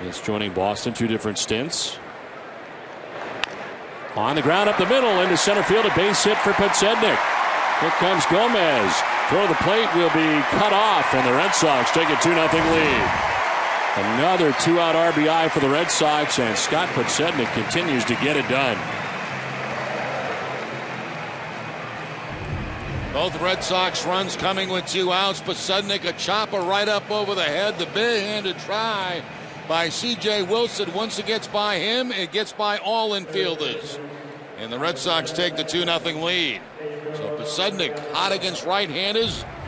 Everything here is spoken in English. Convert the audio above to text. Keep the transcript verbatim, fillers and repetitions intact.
He's joining Boston, two different stints. On the ground up the middle into center field, a base hit for Podsednik. Here comes Gomez. Throw the plate will be cut off, and the Red Sox take a two nothing lead. Another two-out R B I for the Red Sox, and Scott Podsednik continues to get it done. Both Red Sox runs coming with two outs. Podsednik, a chopper right up over the head. The big-handed try by C J Wilson. Once it gets by him, it gets by all infielders. And the Red Sox take the two nothing lead. So Podsednik hot against right-handers.